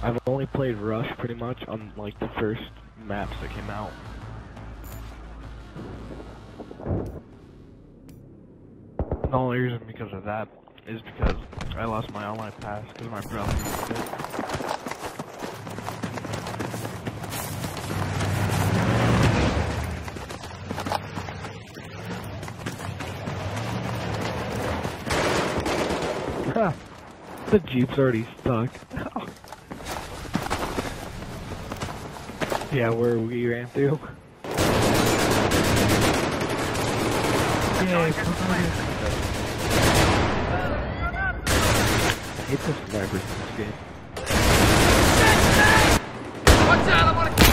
I've only played Rush pretty much on like the first maps that came out. The only reason because of that is because I lost my online pass because my brother used it. The Jeep's already stuck. Yeah, where we ran through. Yeah, I hate the snipers in this game. Watch out, I'm gonna...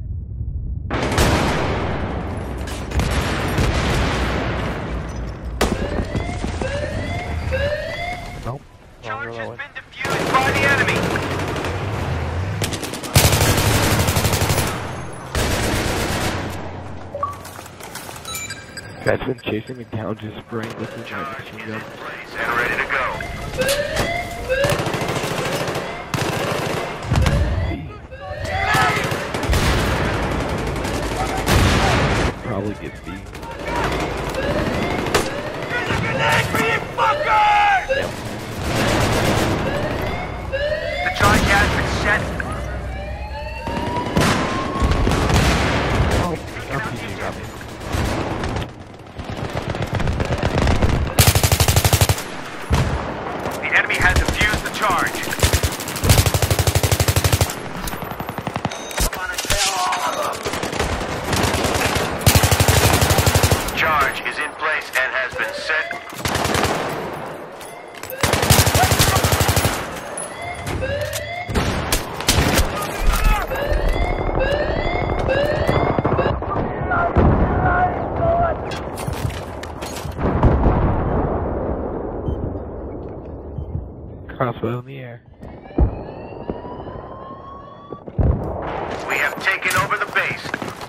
Nope. Charge has been defused by the enemy. Guy's been chasing me down, just spraying with his machine gun. And ready to go. Probably get B. Here's a grenade for you fuckers! The charge has been set. Oh, RPG got me. The enemy has defused the charge. Charge is in place and has been set. Crossbow in the air. We have taken over the base.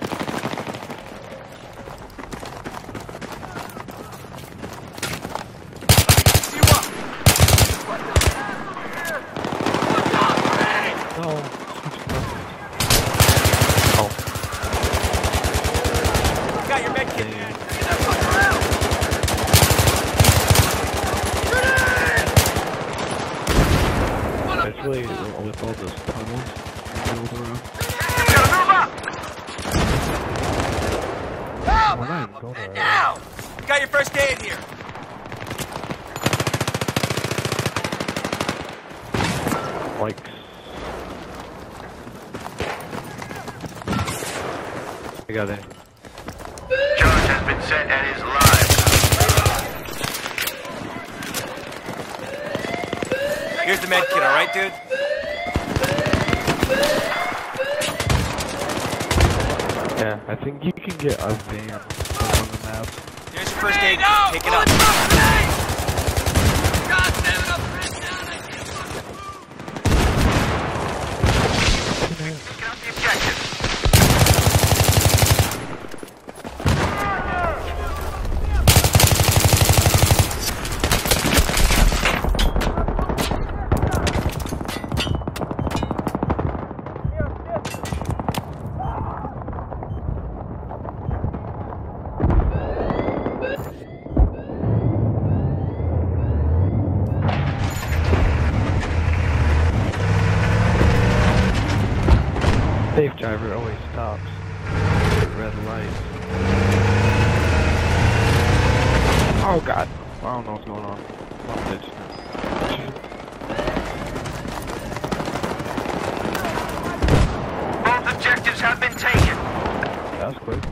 You up. No. Oh. Got your med kit. Dang. Get that fucker out. Especially with all those tunnels in the middle of the road. Gotta move up. We're not even going to Now. Got your first aid here. like. I got it. Charge has been set and is live. Here's the med kit, alright, dude? Yeah, I think you can get a van on the map. Here's your first aid. Take it up. God damn it, I'm down. Taking out the objective. Safe driver always stops at red light. Oh god. I don't know what's going on. Oh, bitch. Both objectives have been taken. That was quick.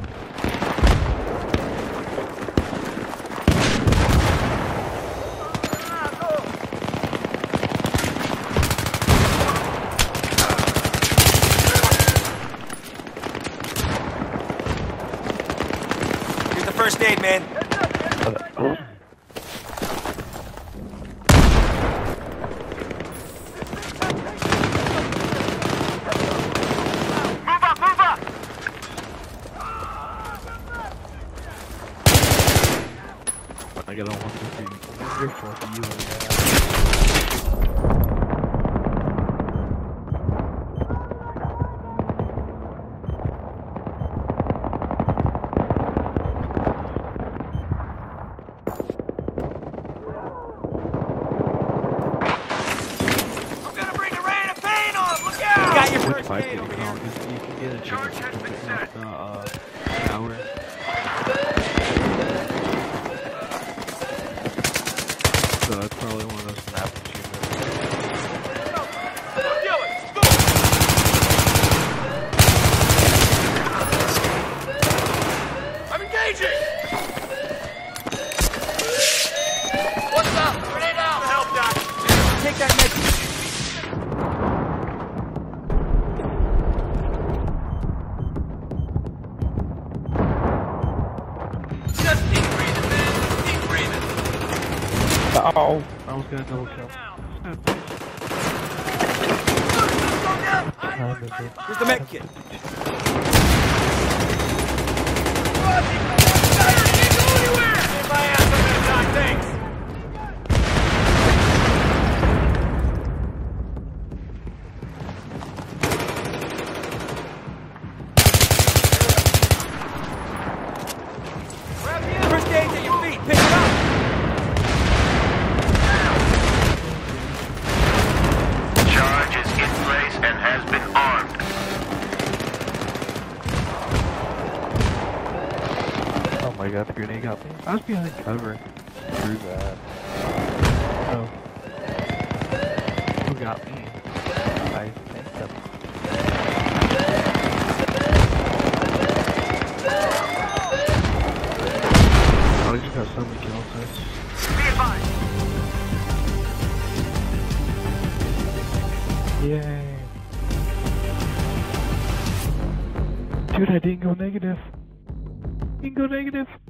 Here's the first aid, man. Move up, move up! I got a 150. You're for you. fight it, you can get a chance to pick up the tower. So it's probably one of those snap achievements. I'm engaging! What's up? Grenade out! Help, Doc! Take that med. Just keep breathing, man. Keep breathing. Uh-oh. I was gonna double kill. Here's the med kit. First aid at your feet. Pick it up. Charge is in place and has been armed. Oh my god, the grenade got me. I was behind cover. Screw that. Oh. Who got me? I think that. Oh, you just got so many kills. Be advised. Yay. Dude, I didn't go negative. Didn't go negative.